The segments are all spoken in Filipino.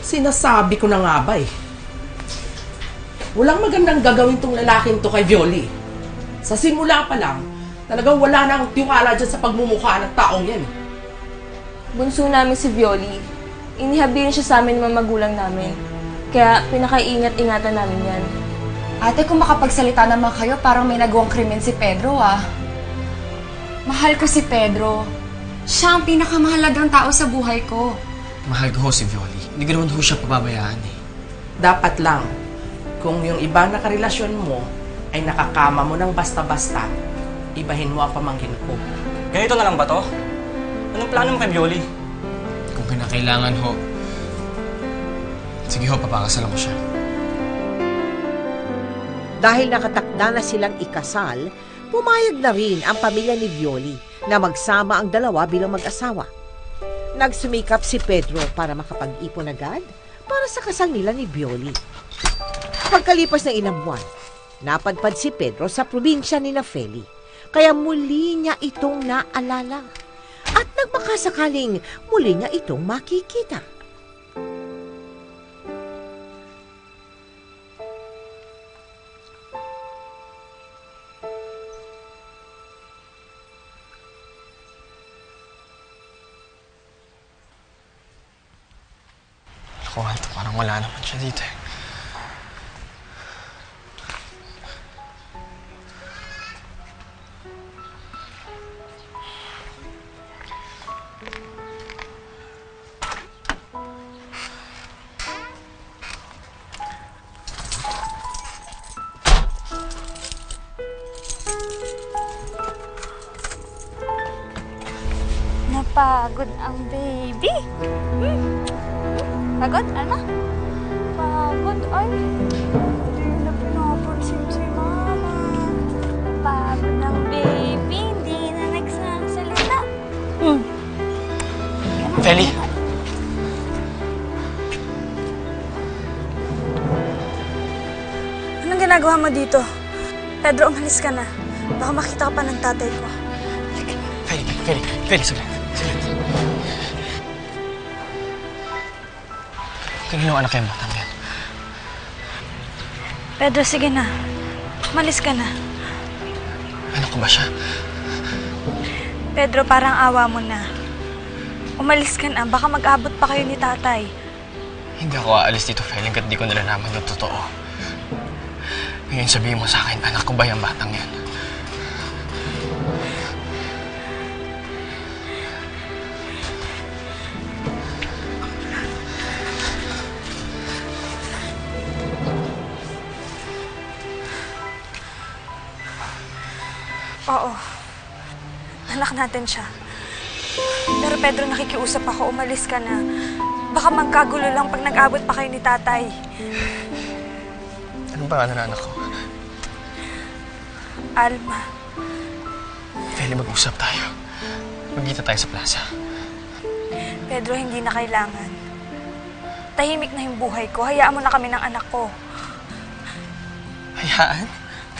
Sinasabi ko na nga ba eh. Walang magandang gagawin tong lalaking to kay Violi. Sa simula pa lang, talagang wala nang tiwala dyan sa pagmumukha ng taong yan. Bunso namin si Violi. Inihabilin siya sa amin ng mga magulang namin. Kaya pinakaingat-ingatan namin yan. Ate, kung makapagsalita naman kayo, parang may nagawang krimen si Pedro, ah. Mahal ko si Pedro. Siya ang pinakamahalagang tao sa buhay ko. Mahal ko ho si Violi. Hindi ko naman ho siya pababayaan eh. Dapat lang, kung yung iba na karelasyon mo ay nakakama mo ng basta-basta, ibahin mo ang pamangkin ko. Ganito na lang ba to? Anong plano mo kay Violi? Kung kinakailangan ho, sige ho, papakasalan ko siya. Dahil nakatakda na silang ikasal, pumayag na rin ang pamilya ni Violi na magsama ang dalawa bilang mag-asawa. Nagsumikap si Pedro para makapag-ipon agad para sa kasal nila ni Violi. Pagkalipas ng ilang buwan, napadpad si Pedro sa probinsya ni Feli, kaya muli niya itong naalala at nagmakasakaling muli niya itong makikita. Parang wala naman siya dito eh. Napagod ang baby. Pagod? Ano? Pagod? Ay, hindi na pinapansin si mama. Napagod ang baby. Hindi na nagsasalita. Feli! Anong ginagawa mo dito? Pedro, umalis ka na. Baka makita ka pa ng tatay ko. Feli, saglit. Kanino anak kayo batang yan? Pedro, sige na. Umalis ka na. Anak ko ba siya? Pedro, parang awa mo na. Umalis ka na. Baka mag-abot pa kayo ni tatay. Hindi ako aalis dito, Feli, hanggat di ko nalalaman yung totoo. Ngayon sabihin mo sa akin, anak ko ba yung batang yan? Oo. Anak natin siya. Pero Pedro, nakikiusap ako. Umalis ka na. Baka magkagulo lang pag nag-abot pa kayo ni tatay. Anong pangalan na anak ko? Alma. Feli, mag-usap tayo. Magkita tayo sa plaza. Pedro, hindi na kailangan. Tahimik na yung buhay ko. Hayaan mo na kami ng anak ko. Hayaan?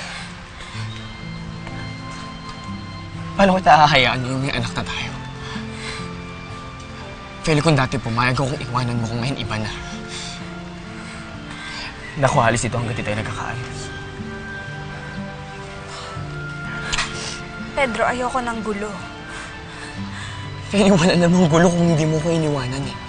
Paano kita hahayaan yung may anak na tayo? Feli, kung dati pumayag akong iwanan mo, kung ngayon iba na. Naku, alis dito hanggang di tayo nagkakaayos. Pedro, ayoko ng gulo. Feli, wala namang gulo kung hindi mo ko iniwanan eh.